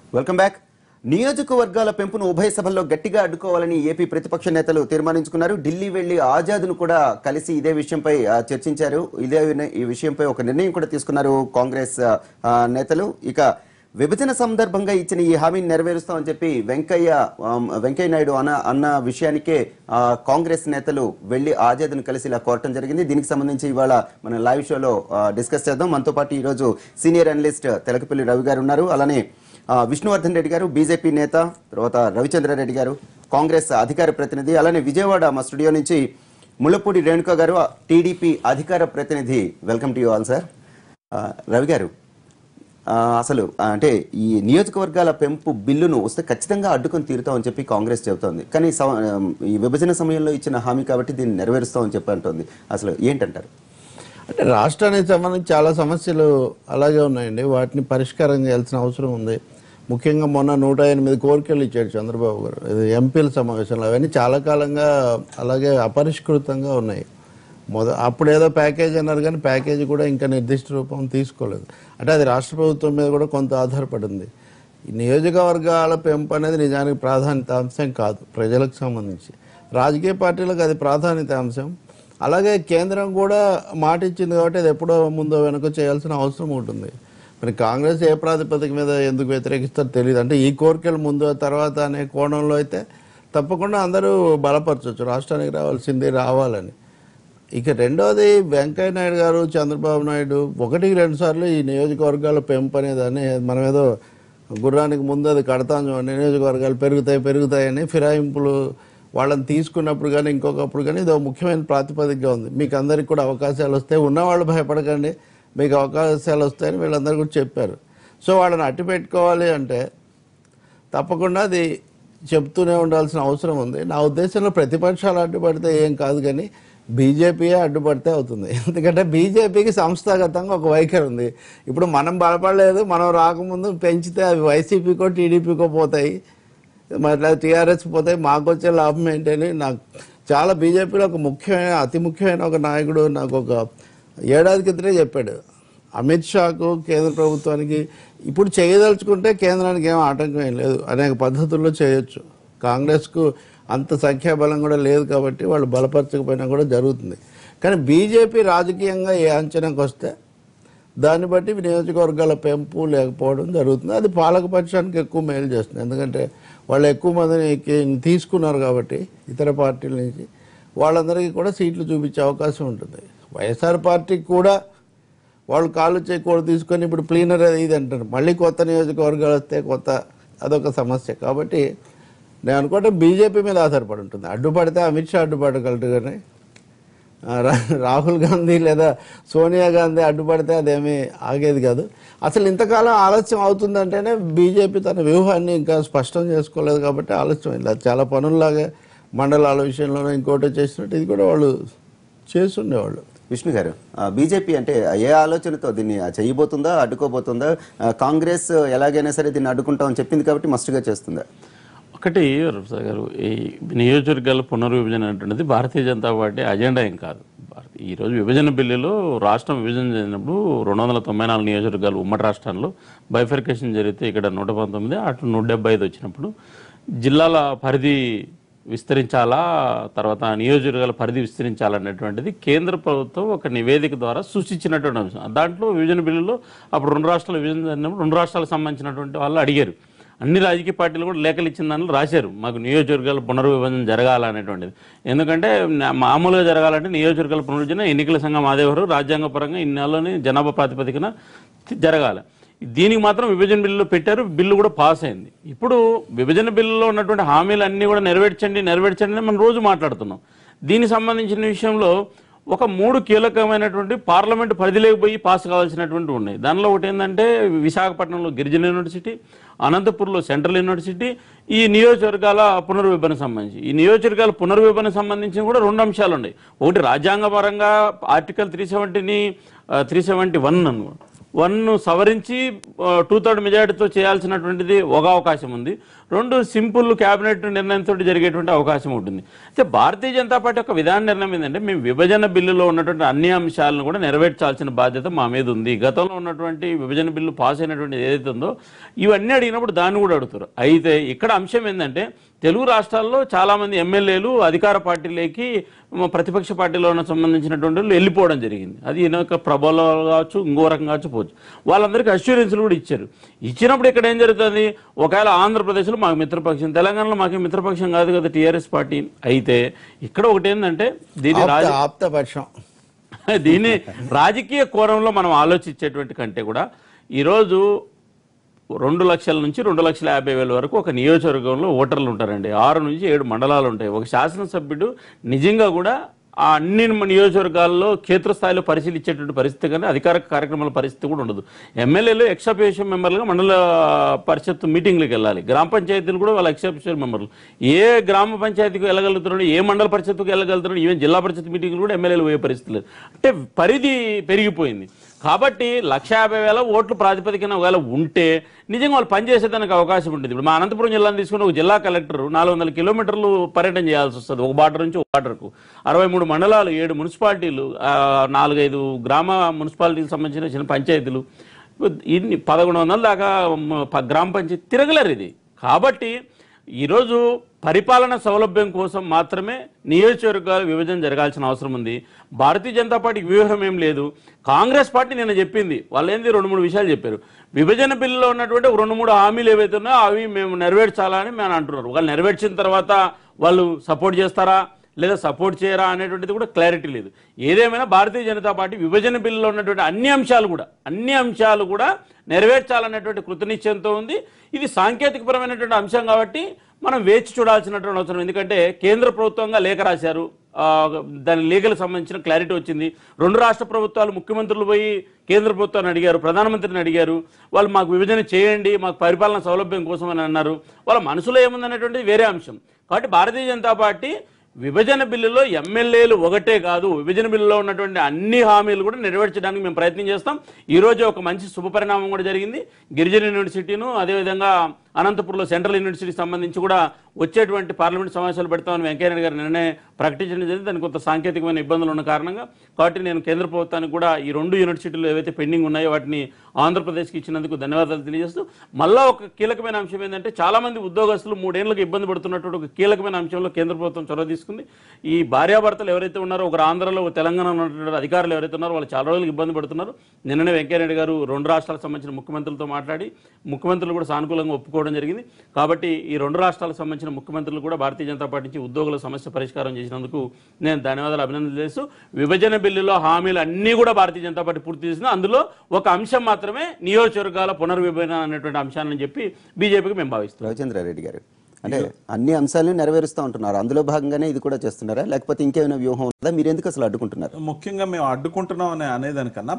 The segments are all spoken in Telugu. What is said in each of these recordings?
Welcome back. నియోజకవర్గాల పెంపును ఉభయ సభల్లో గట్టిగా అడ్డుకోవాలని ఏపీ ప్రతిపక్ష నేతలు తీర్మానించుకున్నారు. ఢిల్లీ వెళ్లి ఆజాద్ను కూడా కలిసి ఇదే విషయంపై చర్చించారు. ఈ విషయంపై ఒక నిర్ణయం కూడా తీసుకున్నారు కాంగ్రెస్ నేతలు. ఇక విభజన సందర్భంగా ఇచ్చిన ఈ హామీని నెరవేరుస్తామని చెప్పి వెంకయ్య నాయుడు అన్న విషయానికే కాంగ్రెస్ నేతలు వెళ్లి ఆజాద్ను కలిసి ఇలా కోరటం జరిగింది. దీనికి సంబంధించి ఇవాళ మన లైవ్ షోలో డిస్కస్ చేద్దాం. మనతో పాటు ఈరోజు సీనియర్ అనలిస్ట్ తెలకపల్లి రవి గారు ఉన్నారు. అలానే విష్ణువర్ధన్ రెడ్డి గారు బీజేపీ నేత, తర్వాత రవిచంద్రారెడ్డి గారు కాంగ్రెస్ అధికార ప్రతినిధి, అలానే విజయవాడ మా స్టూడియో నుంచి ముళ్ళపూడి రేణుక గారు టీడీపీ అధికార ప్రతినిధి. Welcome to you all sir. Ravi గారు, అసలు అంటే ఈ నియోజకవర్గాల పెంపు బిల్లును వస్తే ఖచ్చితంగా అడ్డుకొని తీరుతామని చెప్పి కాంగ్రెస్ చెబుతోంది. కానీ ఈ విభజన సమయంలో ఇచ్చిన హామీ కాబట్టి దీన్ని నెరవేరుస్తామని చెప్పి అంటుంది. అసలు ఏంటంటారు? అంటే రాష్ట్రానికి సంబంధించి చాలా సమస్యలు అలాగే ఉన్నాయండి. వాటిని పరిష్కారం చేయాల్సిన అవసరం ఉంది. ముఖ్యంగా మొన్న 108 కోరికలు ఇచ్చాడు చంద్రబాబు గారు ఎంపీల సమావేశంలో. అవన్నీ చాలా కాలంగా అలాగే అపరిష్కృతంగా ఉన్నాయి. అప్పుడు ఏదో ప్యాకేజ్ అన్నారు, కానీ ప్యాకేజీ కూడా ఇంకా నిర్దిష్ట రూపం తీసుకోలేదు. అంటే అది రాష్ట్ర ప్రభుత్వం మీద కూడా కొంత ఆధారపడింది. ఈ నియోజకవర్గాల పెంపు అనేది నిజానికి ప్రాధాన్యత అంశం కాదు, ప్రజలకు సంబంధించి. రాజకీయ పార్టీలకు అది ప్రాధాన్యత అంశం. అలాగే కేంద్రం కూడా మాట ఇచ్చింది కాబట్టి అది ఎప్పుడో ముందో వెనక చేయాల్సిన అవసరం ఉంటుంది. మరి కాంగ్రెస్ ఏ ప్రాతిపదిక మీద ఎందుకు వ్యతిరేకిస్తారో తెలియదు. అంటే ఈ కోరికలు ముందు తర్వాత అనే కోణంలో అయితే తప్పకుండా అందరూ బలపరచవచ్చు, రాష్ట్రానికి రావాలని. ఇక రెండోది, వెంకయ్య నాయుడు గారు చంద్రబాబు నాయుడు 1-2 సార్లు ఈ నియోజకవర్గాల పెంపు అనేదాన్ని మనం ఏదో గుర్రానికి ముందు అది కడతాం చూడండి, నియోజకవర్గాలు పెరుగుతాయని ఫిరాయింపులు వాళ్ళని తీసుకున్నప్పుడు కానీ ఇంకొకప్పుడు కానీ ఇది ముఖ్యమైన ప్రాతిపదికగా ఉంది. మీకు అందరికి కూడా అవకాశాలు వస్తాయి, ఉన్నవాళ్ళు భయపడకండి, మీకు అవకాశాలు వస్తాయని వీళ్ళందరూ కూడా చెప్పారు. సో వాళ్ళని అట్టి పెట్టుకోవాలి అంటే తప్పకుండా అది చెప్తూనే ఉండాల్సిన అవసరం ఉంది. నా ఉద్దేశంలో ప్రతిపక్షాలు అడ్డుపడితే ఏం కాదు, కానీ బీజేపీయే అడ్డుపడితే అవుతుంది. ఎందుకంటే బీజేపీకి సంస్థాగతంగా ఒక వైఖరి ఉంది. ఇప్పుడు మనం బలపడలేదు, మనం రాకముందు పెంచితే అవి వైసీపీకో టీడీపీకో పోతాయి, మరి టీఆర్ఎస్ పోతాయి, మాకు వచ్చే లాభం ఏంటని నాకు చాలా బీజేపీలో ఒక అతి ముఖ్యమైన ఒక నాయకుడు నాకు ఒక ఏడాది క్రితమే చెప్పాడు. అమిత్ షాకు కేంద్ర ప్రభుత్వానికి ఇప్పుడు చేయదలుచుకుంటే కేంద్రానికి ఏం ఆటంకం ఏం లేదు, అనేక పద్ధతుల్లో చేయొచ్చు. కాంగ్రెస్కు అంత సంఖ్యాబలం కూడా లేదు కాబట్టి వాళ్ళు బలపరచకపోయినా కూడా జరుగుతుంది. కానీ బీజేపీ రాజకీయంగా ఏ అంచనాకు వస్తే దాన్ని బట్టి నియోజకవర్గాల పెంపు లేకపోవడం జరుగుతుంది. అది పాలకపక్షానికి ఎక్కువ మేలు చేస్తుంది. ఎందుకంటే వాళ్ళు ఎక్కువ మందిని తీసుకున్నారు కాబట్టి ఇతర పార్టీల నుంచి వాళ్ళందరికీ కూడా సీట్లు చూపించే అవకాశం ఉంటుంది. వైఎస్ఆర్ పార్టీకి కూడా వాళ్ళు కాళ్ళు చేయకూడదు తీసుకొని ఇప్పుడు ప్లీనర్ ఇది అంటారు, మళ్ళీ కొత్త నియోజకవర్గాలు వస్తే అదొక సమస్య. కాబట్టి నేను అనుకుంటే బీజేపీ మీద ఆధారపడి ఉంటుంది. అడ్డుపడితే అమిత్ షా అడ్డుపడగలరు, కానీ రాహుల్ గాంధీ లేదా సోనియా గాంధీ అడ్డుపడితే అదేమీ ఆగేది కాదు. అసలు ఇంతకాలం ఆలస్యం అవుతుందంటేనే బీజేపీ తన వ్యూహాన్ని ఇంకా స్పష్టం చేసుకోలేదు కాబట్టి ఆలస్యం అయింది. అది చాలా పనుల్లాగే మండలాల విషయంలోనే ఇంకోటి చేసినట్టు ఇది కూడా వాళ్ళు చేస్తుండేవాళ్ళు. విష్ణు గారు, బీజేపీ అంటే ఏ ఆలోచనతో దీన్ని చేయబోతుందా, అడ్డుకోబోతుందా? కాంగ్రెస్ ఎలాగైనా సరే దీన్ని అడ్డుకుంటామని చెప్పింది కాబట్టి మస్తుగా చేస్తుందా? ఒకటి గారు, ఈ నియోజకవర్గాల పునర్విభజన అనేటువంటిది భారతీయ జనతా పార్టీ అజెండా ఏం కాదు. ఈరోజు విభజన బిల్లులో రాష్ట్రం విభజన జరిగినప్పుడు 294 నియోజకవర్గాలు ఉమ్మడి రాష్ట్రాల్లో బైఫర్కేషన్ జరిగితే ఇక్కడ 119, అటు 175 వచ్చినప్పుడు జిల్లాల పరిధి విస్తరించాలా, తర్వాత నియోజకవర్గాల పరిధి విస్తరించాలనేటువంటిది కేంద్ర ప్రభుత్వం ఒక నివేదిక ద్వారా సూచించినటువంటి అంశం. దాంట్లో విభజన బిల్లులో అప్పుడు 2 రాష్ట్రాల విభజన జరిగినప్పుడు 2 రాష్ట్రాలకు సంబంధించినటువంటి వాళ్ళు అడిగారు. అన్ని రాజకీయ పార్టీలు కూడా లేఖలు ఇచ్చిన దానిలో రాశారు, మాకు నియోజకవర్గాల పునర్విభజన జరగాలనేటువంటిది. ఎందుకంటే మామూలుగా జరగాలంటే నియోజకవర్గాల పునర్విభజన ఎన్నికల సంఘం ఆదేవారు రాజ్యాంగపరంగా ఇన్నేళ్ళని జనాభా ప్రాతిపదికన జరగాలి. దీనికి మాత్రం విభజన బిల్లులో పెట్టారు, బిల్లు కూడా పాస్ అయింది. ఇప్పుడు విభజన బిల్లులో ఉన్నటువంటి హామీలు అన్నీ కూడా నెరవేర్చండి అని మనం రోజు మాట్లాడుతున్నాం. దీనికి సంబంధించిన విషయంలో ఒక 3 కీలకమైనటువంటి పార్లమెంటు పరిధిలోకి పోయి పాస్ కావాల్సినటువంటి ఉన్నాయి. దానిలో ఒకటి ఏంటంటే విశాఖపట్నంలో గిరిజన యూనివర్సిటీ, అనంతపూర్లో సెంట్రల్ యూనివర్సిటీ, ఈ నియోజకవర్గాల పునర్విభజన సంబంధించి. ఈ నియోజకవర్గాల పునర్విభజన సంబంధించి కూడా 2 అంశాలు ఉన్నాయి. ఒకటి రాజ్యాంగపరంగా ఆర్టికల్ 371 1 సవరించి 2/3 మెజారిటీతో చేయాల్సినటువంటిది ఒక అవకాశం ఉంది. 2 సింపుల్ క్యాబినెట్ నిర్ణయంతో జరిగేటువంటి అవకాశం ఉంటుంది. అయితే భారతీయ జనతా పార్టీ యొక్క విధాన నిర్ణయం ఏంటంటే మేము విభజన బిల్లులో ఉన్నటువంటి అన్ని అంశాలను కూడా నెరవేర్చాల్సిన బాధ్యత మా మీద ఉంది. గతంలో ఉన్నటువంటి విభజన బిల్లు పాస్ అయినటువంటి ఏదైతే ఉందో ఇవన్నీ అడిగినప్పుడు దాన్ని కూడా అడుగుతారు. అయితే ఇక్కడ అంశం ఏంటంటే తెలుగు రాష్ట్రాల్లో చాలామంది ఎమ్మెల్యేలు అధికార పార్టీలోకి ప్రతిపక్ష పార్టీలో సంబంధించినటువంటి వాళ్ళు వెళ్ళిపోవడం జరిగింది. అది ఈయన ప్రభావాలు కావచ్చు, ఇంకో రకం కావచ్చు పోవచ్చు. వాళ్ళందరికీ అష్యూరెన్స్లు కూడా ఇచ్చారు. ఇచ్చినప్పుడు ఇక్కడ ఏం జరుగుతుంది, ఒకవేళ ఆంధ్రప్రదేశ్లో మాకు మిత్రపక్షం, తెలంగాణలో మాకు మిత్రపక్షం కాదు కదా టీఆర్ఎస్ పార్టీ. అయితే ఇక్కడ ఒకటి ఏంటంటే దీన్ని రాజకీయ కోణంలో మనం ఆలోచించేటువంటి కంటే కూడా ఈరోజు 2 లక్షల నుంచి 2,50,000 వరకు ఒక నియోజకవర్గంలో ఓటర్లు ఉంటారండి. 6 నుంచి 7 మండలాలు ఉంటాయి. ఒక శాసనసభ్యుడు నిజంగా కూడా ఆ అన్ని నియోజకవర్గాల్లో క్షేత్రస్థాయిలో పరిశీలించేటువంటి పరిస్థితి కానీ అధికారిక కార్యక్రమాల పరిస్థితి కూడా ఉండదు. ఎమ్మెల్యేలు ఎక్సఫిషియల్ మెంబర్లుగా మండల పరిషత్ మీటింగ్లకు వెళ్ళాలి. గ్రామ పంచాయతీలు కూడా వాళ్ళ ఎక్సఫిషియల్ మెంబర్లు. ఏ గ్రామ పంచాయతీకి వెళ్ళగలుగుతున్నాడు, ఏ మండల పరిషత్తుకు వెళ్ళగలుగుతున్నాడు, ఈవెన్ జిల్లా పరిషత్ మీటింగ్లు కూడా ఎమ్మెల్యేలు పోయే పరిస్థితి లేదు. అంటే పరిధి పెరిగిపోయింది. కాబట్టి 1,50,000 ఓట్లు ప్రాతిపదికన ఒకవేళ ఉంటే నిజంగా వాళ్ళు పనిచేసేదానికి అవకాశం ఉంటుంది. ఇప్పుడు మా అనంతపురం జిల్లాను తీసుకుని ఒక జిల్లా కలెక్టర్ 400 కిలోమీటర్లు పర్యటన చేయాల్సి వస్తుంది. ఒక బార్డర్ నుంచి ఒక బార్డర్కు 63 మండలాలు, 7 మున్సిపాలిటీలు, 4-5 గ్రామ మున్సిపాలిటీకి సంబంధించిన చిన్న పంచాయతీలు, ఇన్ని 1100 దాకా గ్రామ పంచాయతీ తిరగలేరు ఇది. కాబట్టి ఈరోజు పరిపాలన సౌలభ్యం కోసం మాత్రమే నియోజకవర్గాల విభజన జరగాల్సిన అవసరం ఉంది. భారతీయ జనతా పార్టీకి వ్యూహం ఏం లేదు. కాంగ్రెస్ పార్టీ నిన్న చెప్పింది, వాళ్ళు ఏంది 2-3 విషయాలు చెప్పారు. విభజన బిల్లులో ఉన్నటువంటి 2-3 హామీలు ఏవైతే ఉన్నాయో అవి మేము నెరవేర్చాలని మేము అంటున్నారు. వాళ్ళు నెరవేర్చిన తర్వాత వాళ్ళు సపోర్ట్ చేస్తారా లేదా సపోర్ట్ చేయరా అనేటువంటిది కూడా క్లారిటీ లేదు. ఏదేమైనా భారతీయ జనతా పార్టీ విభజన బిల్లులో ఉన్నటువంటి అన్ని అంశాలు కూడా నెరవేర్చాలనేటువంటి కృతనిశ్చయంతో ఉంది. ఇది సాంకేతికపరమైనటువంటి అంశం కాబట్టి మనం వేచి చూడాల్సినటువంటి అవసరం. ఎందుకంటే కేంద్ర ప్రభుత్వంగా లేఖ రాశారు, దాని లీగల్ సంబంధించిన క్లారిటీ వచ్చింది. 2 రాష్ట్ర ప్రభుత్వాలు ముఖ్యమంత్రులు పోయి కేంద్ర ప్రభుత్వాన్ని అడిగారు, ప్రధానమంత్రిని అడిగారు. వాళ్ళు మాకు విభజన చేయండి, మాకు పరిపాలన సౌలభ్యం కోసం అని అన్నారు. వాళ్ళ మనసులో ఏముందనేటువంటిది వేరే అంశం. కాబట్టి భారతీయ జనతా పార్టీ విభజన బిల్లులో ఎమ్మెల్యేలు ఒకటే కాదు, విభజన బిల్లులో ఉన్నటువంటి అన్ని హామీలు కూడా నెరవేర్చడానికి మేము ప్రయత్నం చేస్తాం. ఈరోజు ఒక మంచి శుభపరిణామం కూడా జరిగింది. గిరిజన యూనివర్సిటీను అదేవిధంగా అనంతపురంలో సెంట్రల్ యూనివర్సిటీకి సంబంధించి కూడా వచ్చేటువంటి పార్లమెంట్ సమావేశాలు పెడతామని వెంకయ్యనాయుడు గారు నిన్నే ప్రకటించడం జరిగింది. దానికి కొంత సాంకేతికమైన ఇబ్బందులు ఉన్న కారణంగా కాబట్టి నేను కేంద్ర ప్రభుత్వానికి కూడా ఈ 2 యూనివర్సిటీలు ఏవైతే పెండింగ్ ఉన్నాయో వాటిని ఆంధ్రప్రదేశ్కి ఇచ్చినందుకు ధన్యవాదాలు తెలియజేస్తూ, మళ్ళా ఒక కీలకమైన అంశం ఏంటంటే చాలామంది ఉద్యోగస్తులు 3 ఏళ్లకు ఇబ్బంది పడుతున్నటువంటి ఒక కీలకమైన అంశంలో కేంద్ర ప్రభుత్వం చొరవ తీసుకుంది. ఈ భార్యాభర్తలు ఎవరైతే ఉన్నారో, ఒక ఆంధ్రలో ఒక తెలంగాణలో ఉన్నటువంటి అధికారులు ఎవరైతే ఉన్నారో వాళ్ళు చాలా రోజులకు ఇబ్బంది పడుతున్నారు. నిన్ననే వెంకయ్యనాయుడు గారు 2 రాష్ట్రాలకు సంబంధించిన ముఖ్యమంత్రులతో మాట్లాడి ముఖ్యమంత్రులు కూడా సానుకూలంగా ఒప్పుకోవడం జరిగింది. కాబట్టి ఈ 2 రాష్ట్రాలకు సంబంధించిన ముఖ్యమంత్రులు కూడా భారతీయ జనతా పార్టీ నుంచి ఉద్యోగుల సమస్య పరిష్కారం చేసినందుకు నేను ధన్యవాదాలు, అభినందనలు చేస్తూ, విభజన బిల్లులో హామీలు అన్నీ కూడా భారతీయ జనతా పార్టీ పూర్తి చేసింది. అందులో ఒక అంశం మాత్రమే నియోజకవర్గాల పునర్విభజన అనేటువంటి అంశాన్ని చెప్పి బీజేపీకి మేము భావిస్తున్నాం. రవిచంద్రారెడ్డి గారు, అంటే అన్ని అంశాలను నెరవేరుస్తూ ఉంటున్నారు, అందులో భాగంగానే ఇది కూడా చేస్తున్నారా, లేకపోతే ఇంకేమైనా వ్యూహం ఉందా? మీరు ఎందుకు అసలు అడ్డుకుంటున్నారు? ముఖ్యంగా మేము అడ్డుకుంటున్నాం అనేదానికన్నా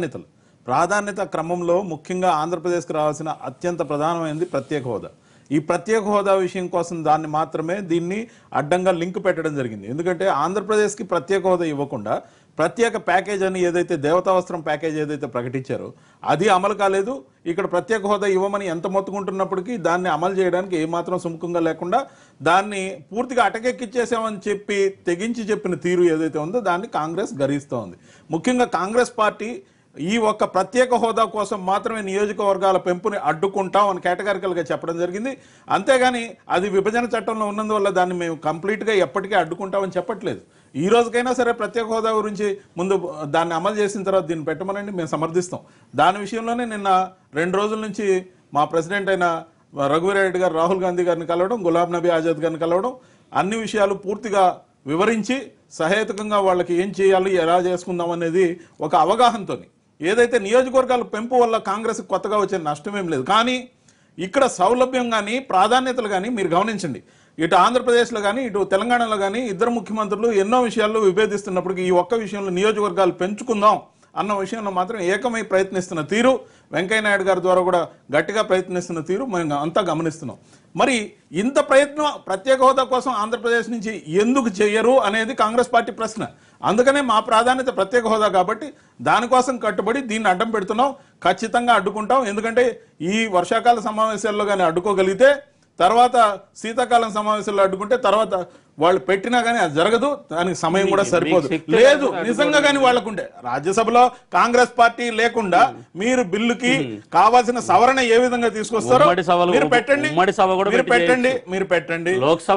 ప్రాధాన్యత క్రమంలో ముఖ్యంగా ఆంధ్రప్రదేశ్కి రావాల్సిన అత్యంత ప్రధానమైనది ప్రత్యేక హోదా. ఈ ప్రత్యేక హోదా విషయం కోసం దీన్ని అడ్డంగా లింక్ పెట్టడం జరిగింది. ఎందుకంటే ఆంధ్రప్రదేశ్కి ప్రత్యేక హోదా ఇవ్వకుండా ప్రత్యేక ప్యాకేజ్ అని ఏదైతే దేవతావస్త్రం ప్యాకేజ్ ఏదైతే ప్రకటించారో అది అమలు కాలేదు. ఇక్కడ ప్రత్యేక హోదా ఇవ్వమని ఎంత మొత్తుకుంటున్నప్పటికీ దాన్ని అమలు చేయడానికి ఏమాత్రం సుముఖంగా లేకుండా దాన్ని పూర్తిగా అటకెక్కిచ్చేసామని చెప్పి తెగించి చెప్పిన తీరు ఏదైతే ఉందో దాన్ని కాంగ్రెస్ గర్హిస్తూ ఉంది. ముఖ్యంగా కాంగ్రెస్ పార్టీ ఈ ఒక్క ప్రత్యేక హోదా కోసం మాత్రమే నియోజకవర్గాల పెంపుని అడ్డుకుంటాం అని కేటగారికల్గా చెప్పడం జరిగింది. అంతేగాని అది విభజన చట్టంలో ఉన్నందువల్ల దాన్ని మేము కంప్లీట్గా ఎప్పటికీ అడ్డుకుంటామని చెప్పట్లేదు. ఈ రోజుకైనా సరే ప్రత్యేక హోదా గురించి ముందు దాన్ని అమలు చేసిన తర్వాత దీన్ని పెట్టమనండి, మేము సమర్థిస్తాం. దాని విషయంలోనే నిన్న 2 రోజుల నుంచి మా ప్రెసిడెంట్ అయిన రఘువీరెడ్డి గారు రాహుల్ గాంధీ గారిని కలవడం, గులాబ్ నబీ ఆజాద్ గారిని కలవడం, అన్ని విషయాలు పూర్తిగా వివరించి సహేతుకంగా వాళ్ళకి ఏం చేయాలి, ఎలా చేసుకుందాం అనేది ఒక అవగాహనతో, ఏదైతే నియోజకవర్గాల పెంపు వల్ల కాంగ్రెస్ కొత్తగా వచ్చే నష్టమేం లేదు. కానీ ఇక్కడ సౌలభ్యం కానీ ప్రాధాన్యతలు కానీ మీరు గమనించండి, ఇటు ఆంధ్రప్రదేశ్లో కానీ ఇటు తెలంగాణలో కానీ ఇద్దరు ముఖ్యమంత్రులు ఎన్నో విషయాల్లో విభేదిస్తున్నప్పటికీ ఈ ఒక్క విషయంలో నియోజకవర్గాలు పెంచుకుందాం అన్న విషయంలో మాత్రం ఏకమై ప్రయత్నిస్తున్న తీరు, వెంకయ్యనాయుడు గారి ద్వారా కూడా గట్టిగా ప్రయత్నిస్తున్న తీరు మేము అంతా గమనిస్తున్నాం. మరి ఇంత ప్రయత్నం ప్రత్యేక హోదా కోసం ఆంధ్రప్రదేశ్ నుంచి ఎందుకు చేయరు అనేది కాంగ్రెస్ పార్టీ ప్రశ్న. అందుకనే మా ప్రాధాన్యత ప్రత్యేక హోదా కాబట్టి దానికోసం కట్టుబడి దీన్ని అడ్డం పెడుతున్నాం. ఖచ్చితంగా అడ్డుకుంటాం. ఎందుకంటే ఈ వర్షాకాల సమావేశాల్లో కానీ అడ్డుకోగలిగితే తర్వాత శీతాకాలం సమావేశాల్లో అడ్డుకుంటే తర్వాత వాళ్ళు పెట్టినా కానీ అది జరగదు, దానికి సమయం కూడా సరిపోదు. లేదు నిజంగా కానీ వాళ్ళకుంటే రాజ్యసభలో కాంగ్రెస్ పార్టీ లేకుండా మీరు బిల్లుకి కావాల్సిన సవరణ ఏ విధంగా తీసుకొస్తారో మీరు పెట్టండి.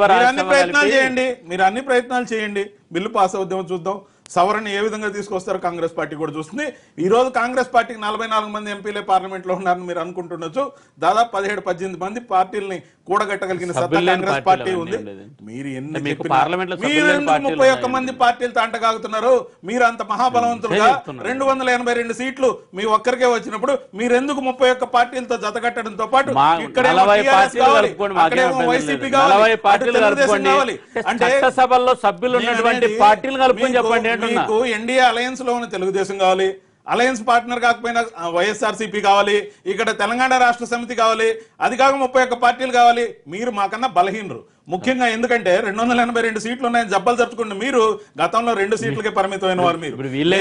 మీరు అన్ని ప్రయత్నాలు చేయండి, బిల్లు పాస్ అవుద్దామో చూద్దాం. సవరణ ఏ విధంగా తీసుకొస్తారో కాంగ్రెస్ పార్టీ కూడా చూస్తుంది. ఈ రోజు కాంగ్రెస్ పార్టీకి 44 మంది ఎంపీలే పార్లమెంట్ లో ఉన్నారని మీరు అనుకుంటుండొచ్చు. దాదాపు 17-18 మంది పార్టీలని కూడగట్టగలిగిన సత్తా కాంగ్రెస్ పార్టీ ఉంది. మీరు ఎన్ని 31 మంది పార్టీలతో అంటగాగుతున్నారు? మీరు అంత మహాబలవంతులుగా 282 సీట్లు మీ ఒక్కరికే వచ్చినప్పుడు మీరెందుకు 31 పార్టీలతో జతగట్టడంతో పాటు ఇక్కడ వైసీపీ కావాలి అంటే సభల్లో సభ్యులు ఉన్నటువంటి పార్టీలు కలుపుకొని చెప్పండి. మీకు ఎన్డీఏ అలయన్స్ లో ఉన్న తెలుగుదేశం కావాలి, అలయన్స్ పార్ట్నర్ కాకపోయినా వైఎస్ఆర్సీపీ కావాలి, ఇక్కడ తెలంగాణ రాష్ట్ర సమితి కావాలి, అది కాక 31 పార్టీలు కావాలి. మీరు మాకన్నా బలహీనరు ముఖ్యంగా. ఎందుకంటే 282 సీట్లు ఉన్నాయని జబ్బలు జరుపుకుంటే మీరు గతంలో 2 సీట్లకే పరిమితమైన వారు. మీరు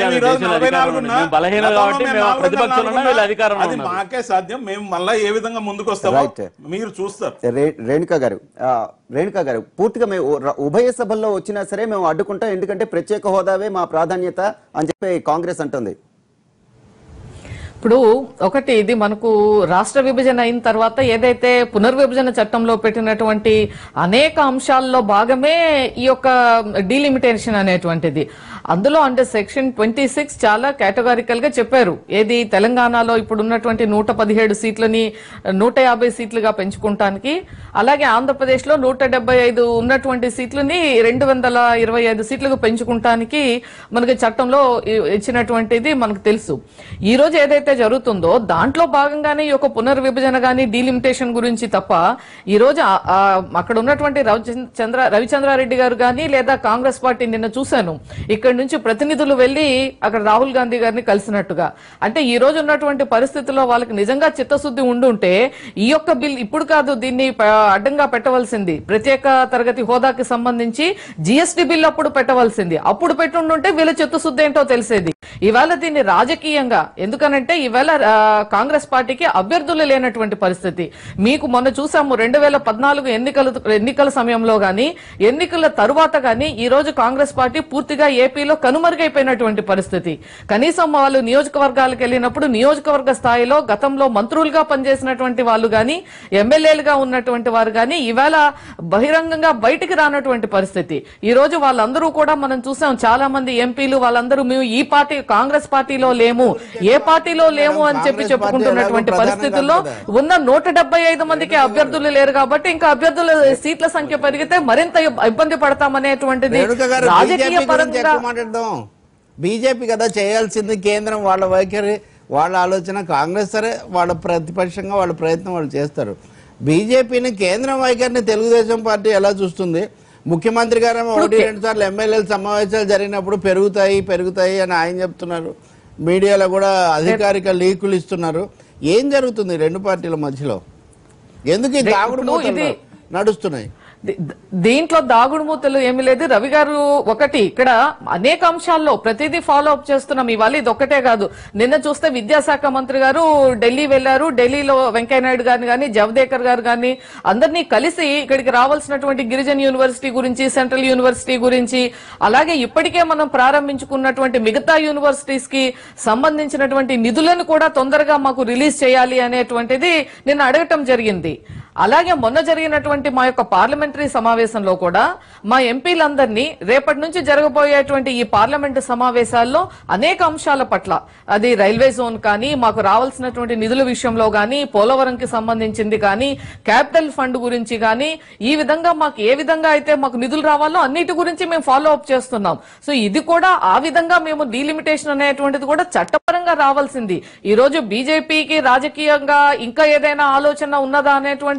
అది మాకే సాధ్యం. మేము మళ్ళా ఏ విధంగా ముందుకు వస్తామో మీరు చూస్తారు. రేణుకా గారు పూర్తిగా మేము ఉభయ సభల్లో వచ్చినా సరే మేము అడ్డుకుంటాం, ఎందుకంటే ప్రత్యేక హోదావే మా ప్రాధాన్యత అని చెప్పి కాంగ్రెస్ అంటుంది. ఇప్పుడు ఒకటి, ఇది మనకు రాష్ట్ర విభజన అయిన తర్వాత ఏదైతే పునర్విభజన చట్టంలో పెట్టినటువంటి అనేక అంశాల్లో భాగమే ఈ యొక్క డీలిమిటేషన్ అనేటువంటిది. అందులో అంటే సెక్షన్ 26 చాలా కేటగారికల్ గా చెప్పారు. ఏది తెలంగాణలో ఇప్పుడు ఉన్నటువంటి 117 సీట్లని 150 సీట్లుగా పెంచుకుంటానికి, అలాగే ఆంధ్రప్రదేశ్ లో 175 ఉన్నటువంటి సీట్లని 225 సీట్లుగా పెంచుకుంటానికి మనకి చట్టంలో ఇచ్చినటువంటిది మనకు తెలుసు. ఈ రోజు ఏదైతే జరుగుతుందో దాంట్లో భాగంగానే ఈ యొక్క పునర్విభజన గానీ డీలిమిటేషన్ గురించి తప్ప ఈ రోజు అక్కడ ఉన్నటువంటి రవిచంద్రారెడ్డి గారు గానీ లేదా కాంగ్రెస్ పార్టీ నిన్న చూశాను ఇక్కడ నుంచి ప్రతినిధులు వెళ్లి అక్కడ రాహుల్ గాంధీ గారిని కలిసినట్టుగా. అంటే ఈ రోజు ఉన్నటువంటి పరిస్థితుల్లో వాళ్ళకి నిజంగా చిత్తశుద్ధి ఉండుంటే ఈ యొక్క బిల్ ఇప్పుడు కాదు దీన్ని అడ్డంగా పెట్టవలసింది. ప్రత్యేక తరగతి హోదాకి సంబంధించి జిఎస్టీ బిల్ అప్పుడు పెట్టవలసింది. అప్పుడు పెట్టుండుంటే వీళ్ళ చిత్తశుద్ధి ఏంటో తెలిసేది. ఇవాళ దీన్ని రాజకీయంగా, ఎందుకనంటే ఇవాళ కాంగ్రెస్ పార్టీకి అభ్యర్థులు లేనటువంటి పరిస్థితి. మీకు మొన్న చూసాము 2014 ఎన్నికల సమయంలో గానీ ఎన్నికల తరువాత గానీ ఈ రోజు కాంగ్రెస్ పార్టీ పూర్తిగా ఏపీలో కనుమరుగైపోయినటువంటి పరిస్థితి. కనీసం వాళ్ళు నియోజకవర్గాలకు వెళ్ళినప్పుడు నియోజకవర్గ స్థాయిలో గతంలో మంత్రులుగా పనిచేసినటువంటి వాళ్ళు గానీ ఎమ్మెల్యేలుగా ఉన్నటువంటి వారు గానీ ఇవాళ బహిరంగంగా బయటికి రానటువంటి పరిస్థితి. ఈ రోజు వాళ్ళందరూ కూడా మనం చూసాం, చాలా మంది ఎంపీలు వాళ్ళందరూ మేము ఈ పార్టీ కాంగ్రెస్ పార్టీలో లేము, ఏ పార్టీలో లేము అని చెప్పి చెప్పుకుంటున్నటువంటి పరిస్థితుల్లో ఉన్న 175 మందికి అభ్యర్థులు లేరు కాబట్టి ఇంకా అభ్యర్థుల సీట్ల సంఖ్య పెరిగితే మరింత ఇబ్బంది పడతామనేటువంటిది రాజకీయ పరంగా మాట్లాడదాం. బీజేపీ కదా చేయాల్సింది, కేంద్రం వాళ్ళ వైఖరి వాళ్ళ ఆలోచన. కాంగ్రెస్ సరే వాళ్ళ ప్రతిపక్షంగా వాళ్ళ ప్రయత్నం వాళ్ళు చేస్తారు. బీజేపీని కేంద్రం వైఖరిని తెలుగుదేశం పార్టీ ఎలా చూస్తుంది? ముఖ్యమంత్రి గారు 1-2 సార్లు ఎమ్మెల్యేల సమావేశాలు జరిగినప్పుడు పెరుగుతాయి అని ఆయన చెప్తున్నారు. మీడియాలో కూడా అధికారిక లీకులు ఇస్తున్నారు. ఏం జరుగుతుంది 2 పార్టీల మధ్యలో? ఎందుకు ఈ దాగుడు మూతలు నడుస్తున్నాయి? దీంట్లో దాగుడు మూతలు ఏమీ లేదు రవి గారు. ఒకటి, ఇక్కడ అనేక అంశాల్లో ప్రతిదీ ఫాలో అప్ చేస్తున్నాం. ఇవాళ ఇది ఒక్కటే కాదు. నిన్న చూస్తే విద్యాశాఖ మంత్రి గారు ఢిల్లీ వెళ్లారు. ఢిల్లీలో వెంకయ్యనాయుడు గారిని గాని జవదేకర్ గారు గాని అందరినీ కలిసి ఇక్కడికి రావాల్సినటువంటి గిరిజన యూనివర్సిటీ గురించి, సెంట్రల్ యూనివర్సిటీ గురించి, అలాగే ఇప్పటికే మనం ప్రారంభించుకున్నటువంటి మిగతా యూనివర్సిటీస్ కి సంబంధించినటువంటి నిధులను కూడా తొందరగా మాకు రిలీజ్ చేయాలి అనేటువంటిది నిన్న అడగటం జరిగింది. అలాగే మొన్న జరిగినటువంటి మా యొక్క పార్లమెంటరీ సమావేశంలో కూడా మా ఎంపీలందరినీ రేపటి నుంచి జరగబోయేటువంటి ఈ పార్లమెంటు సమావేశాల్లో అనేక అంశాల పట్ల, అది రైల్వే జోన్ కానీ, మాకు రావాల్సినటువంటి నిధుల విషయంలో కానీ, పోలవరంకి సంబంధించింది కానీ, క్యాపిటల్ ఫండ్ గురించి కానీ, ఈ విధంగా మాకు ఏ విధంగా అయితే మాకు నిధులు రావాలో అన్నిటి గురించి మేము ఫాలో అప్ చేస్తున్నాం. సో ఇది కూడా ఆ విధంగా మేము డీలిమిటేషన్ అనేటువంటిది కూడా చట్టపరంగా రావాల్సింది. ఈ రోజు బీజేపీకి రాజకీయంగా ఇంకా ఏదైనా ఆలోచన ఉన్నదా అనేటువంటి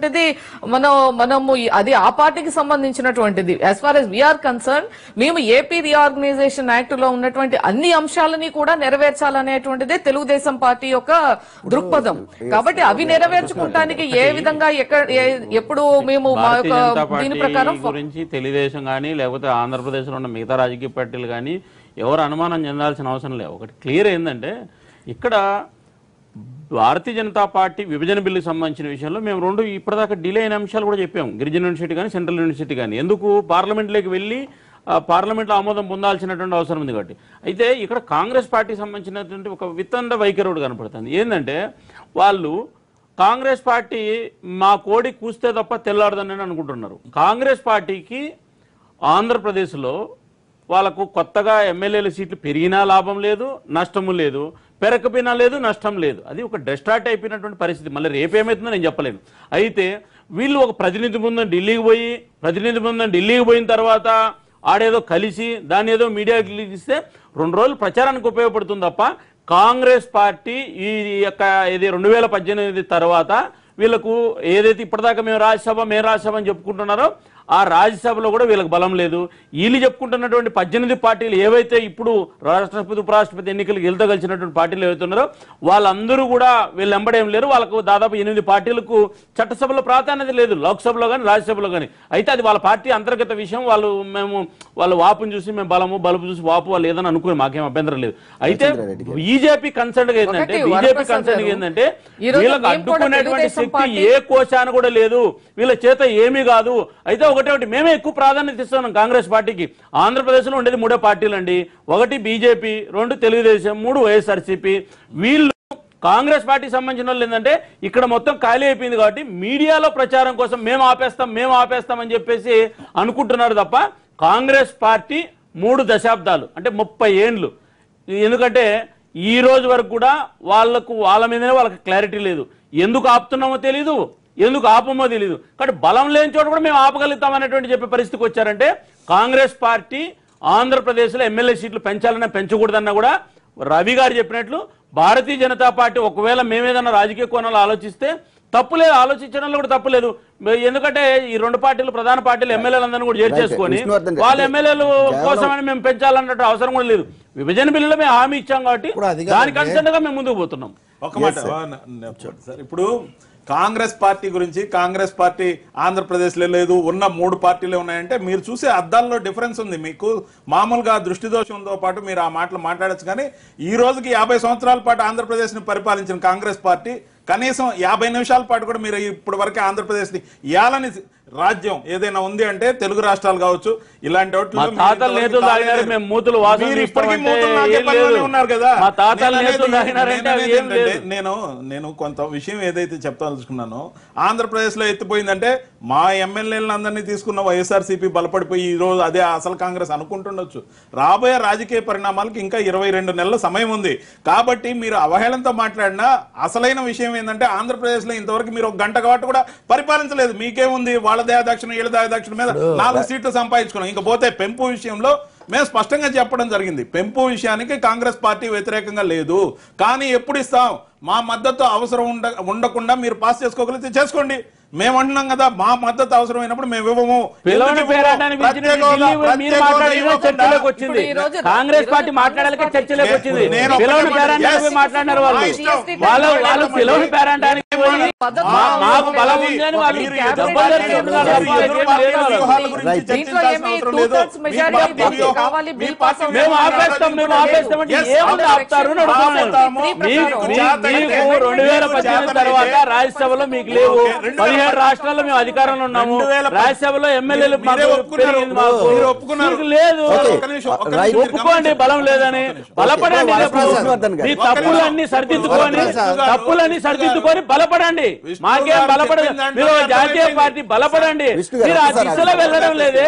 మనము అది ఆ పార్టీకి సంబంధించినటువంటిది. As far as we are concerned, మేము ఏపీ రీఆర్గనైజేషన్ యాక్ట్ లో ఉన్నటువంటి అన్ని అంశాలని కూడా నెరవేర్చాలనేటువంటిదే తెలుగుదేశం పార్టీ యొక్క దృక్పథం. కాబట్టి అవి నెరవేర్చుకోవడానికి ఏ విధంగా ఎప్పుడు మేము మా యొక్క దీని ప్రకారం గురించి తెలుగుదేశం కానీ లేకపోతే ఆంధ్రప్రదేశ్ లో ఉన్న మిగతా రాజకీయ పార్టీలు కానీ ఎవరు అనుమానం చెందాల్సిన అవసరం లేదు. ఒకటి క్లియర్ ఏంటంటే ఇక్కడ భారతీయ జనతా పార్టీ విభజన బిల్లుకి సంబంధించిన విషయంలో మేము రెండు ఇప్పటిదాకా డిలే అయిన అంశాలు కూడా చెప్పాము. గిరిజన యూనివర్సిటీ కానీ సెంట్రల్ యూనివర్సిటీ కానీ ఎందుకు పార్లమెంట్లోకి వెళ్ళి పార్లమెంట్లో ఆమోదం పొందాల్సినటువంటి అవసరం ఉంది కాబట్టి. అయితే ఇక్కడ కాంగ్రెస్ పార్టీకి సంబంధించినటువంటి ఒక వితండ వైఖరి కనపడుతుంది. ఏంటంటే వాళ్ళు కాంగ్రెస్ పార్టీ మా కోడి కూస్తే తప్ప తెల్లాడదని అనుకుంటున్నారు. కాంగ్రెస్ పార్టీకి ఆంధ్రప్రదేశ్లో వాళ్ళకు కొత్తగా ఎమ్మెల్యేల సీట్లు పెరిగినా లాభం లేదు, నష్టము లేదు, పెరకపోయినా లేదు, నష్టం లేదు. అది ఒక డిస్ట్రాక్ట్ అయిపోయినటువంటి పరిస్థితి. మళ్ళీ రేపేమవుతుందో నేను చెప్పలేను. అయితే వీళ్ళు ఒక ప్రతినిధి బృందం ఢిల్లీకి పోయిన తర్వాత ఆడేదో కలిసి దాన్ని ఏదో మీడియాకి ఇస్తే 2 రోజులు ప్రచారానికి ఉపయోగపడుతుంది తప్ప కాంగ్రెస్ పార్టీ ఈ యొక్క ఇది 2018 తర్వాత వీళ్ళకు ఏదైతే ఇప్పటిదాకా మేము రాజ్యసభ అని చెప్పుకుంటున్నారో ఆ రాజ్యసభలో కూడా వీళ్ళకి బలం లేదు. వీళ్ళు చెప్పుకుంటున్నటువంటి 18 పార్టీలు ఏవైతే ఇప్పుడు రాష్ట్రపతి ఉపరాష్ట్రపతి ఎన్నికలకు వెళ్తగలిసినటువంటి పార్టీలు ఏవైతే ఉన్నారో వాళ్ళందరూ కూడా వీళ్ళు ఎంబడేం లేరు. వాళ్ళకు దాదాపు 8 పార్టీలకు చట్టసభలో ప్రాధాన్యత లేదు, లోక్సభలో కానీ రాజ్యసభలో కానీ. అయితే అది వాళ్ళ పార్టీ అంతర్గత విషయం. వాళ్ళ వాపుని చూసి మేము బలుపు చూసి వాపు వాళ్ళు ఏదని అనుకుని మాకేం అభ్యంతరం లేదు. అయితే బీజేపీ కన్సర్న్ ఏంటంటే వీళ్ళకి అడ్డుకునేటువంటి శక్తి ఏ కోశాన కూడా లేదు, వీళ్ళ చేత ఏమీ కాదు. అయితే ఒకటి మేమే ఎక్కువ ప్రాధాన్యత ఇస్తున్నాం కాంగ్రెస్ పార్టీకి. ఆంధ్రప్రదేశ్లో ఉండేది 3 పార్టీలు అండి. 1 బీజేపీ, 2 తెలుగుదేశం, 3 వైఎస్ఆర్సీపీ. వీళ్ళు కాంగ్రెస్ పార్టీకి సంబంధించిన వాళ్ళు ఏంటంటే ఇక్కడ మొత్తం ఖాళీ అయిపోయింది కాబట్టి మీడియాలో ప్రచారం కోసం మేము ఆపేస్తాం అని చెప్పేసి అనుకుంటున్నారు తప్ప కాంగ్రెస్ పార్టీ 3 దశాబ్దాలు అంటే 30 ఏండ్లు. ఎందుకంటే ఈ రోజు వరకు కూడా వాళ్ళ మీదనే వాళ్ళకి క్లారిటీ లేదు. ఎందుకు ఆపుతున్నామో తెలీదు, ఎందుకు ఆపమో తెలీదు. కాబట్టి బలం లేని చోట కూడా మేము ఆపగలుగుతాం అనేటువంటి చెప్పే పరిస్థితికి వచ్చారంటే కాంగ్రెస్ పార్టీ ఆంధ్రప్రదేశ్లో ఎమ్మెల్యే సీట్లు పెంచాలన్నా పెంచకూడదన్నా కూడా రవి గారు చెప్పినట్లు భారతీయ జనతా పార్టీ ఒకవేళ మేమేదన్నా రాజకీయ కోణాలు ఆలోచిస్తే తప్పులేదు, ఆలోచించడంలో కూడా తప్పులేదు. ఎందుకంటే ఈ 2 పార్టీలు ప్రధాన పార్టీలు ఎమ్మెల్యేలందరినీ కూడా చేర్చేసుకొని వాళ్ళ ఎమ్మెల్యేలు కోసమని మేము పెంచాలన్నట్టు అవసరం కూడా లేదు. విభజన బిల్లులో మేము హామీ ఇచ్చాం కాబట్టి దానికి అనుసంధానంగా మేము ముందుకు పోతున్నాం. ఒక మాట సార్, ఇప్పుడు కాంగ్రెస్ పార్టీ గురించి కాంగ్రెస్ పార్టీ ఆంధ్రప్రదేశ్లో లేదు, ఉన్న 3 పార్టీలే ఉన్నాయంటే మీరు చూసే అద్దాల్లో డిఫరెన్స్ ఉంది. మీకు మామూలుగా దృష్టి దోషంతో పాటు మీరు ఆ మాటలు మాట్లాడచ్చు. కానీ ఈ రోజుకి 50 సంవత్సరాల పాటు ఆంధ్రప్రదేశ్ని పరిపాలించిన కాంగ్రెస్ పార్టీ కనీసం 50 నిమిషాల పాటు కూడా మీరు ఇప్పటి వరకే ఆంధ్రప్రదేశ్ని ఏలని రాజ్యం ఏదైనా ఉంది అంటే తెలుగు రాష్ట్రాలు కావచ్చు ఇలాంటి ఉన్నారు కదా. నేను కొంత విషయం ఏదైతే చెప్తానుకున్నానో ఆంధ్రప్రదేశ్ లో ఎత్తిపోయిందంటే మా ఎమ్మెల్యేలందరినీ తీసుకున్న వైఎస్ఆర్సీపీ బలపడిపోయి ఈ రోజు అదే అసలు కాంగ్రెస్ అనుకుంటుండొచ్చు. రాబోయే రాజకీయ పరిణామాలకు ఇంకా 22 నెలల సమయం ఉంది. కాబట్టి మీరు అవహేళనతో మాట్లాడినా అసలైన విషయం ఏంటంటే ఆంధ్రప్రదేశ్ లో ఇంతవరకు మీరు 1 గంట కాబట్టి కూడా పరిపాలించలేదు. మీకేముంది వాళ్ళ దయాదక్షిణ వీళ్ళ దయాదక్షిణ మీద 4 సీట్లు సంపాదించుకున్నాం. ఇంకా పోతే పెంపు విషయంలో మేము స్పష్టంగా చెప్పడం జరిగింది. పెంపు విషయానికి కాంగ్రెస్ పార్టీ వ్యతిరేకంగా లేదు. కానీ ఎప్పుడు ఇస్తాం, మా మద్దతు అవసరం ఉండకుండా మీరు పాస్ చేసుకోగలిగితే చేసుకోండి. మేము అంటున్నాం కదా మా మద్దతు అవసరమైనప్పుడు మేము ఇవ్వము. కాంగ్రెస్ పార్టీ మాట్లాడాలి చర్చలోకి వచ్చింది. మాట్లాడినారు వాళ్ళు పిలవని పేరంటానికి మాకు బలం ఉందని వాళ్ళు మేము ఆపేస్తామంటే ఏముంది ఆపుతారు. 2018 తర్వాత రాజ్యసభలో మీకు లేవు, 17 రాష్ట్రాల్లో మేము అధికారంలో ఉన్నాము, రాజ్యసభలో ఎమ్మెల్యేలు లేదు. ఒప్పుకోండి బలం లేదని, బలపడండి. మీ తప్పులన్నీ సరిదిద్దుకొని బలపడండి. మాకేం బలపడదు. మీరు జాతీయ పార్టీ బలపడండి. మీరు ఆ దిశలో వెళ్ళడం లేదే.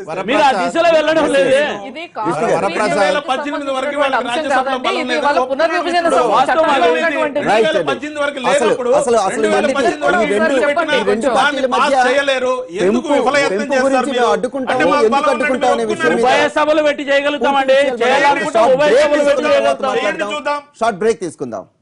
ఉభయ సభలు పెట్టి చేయగలుగుతామండి. షార్ట్ బ్రేక్ తీసుకుందాం.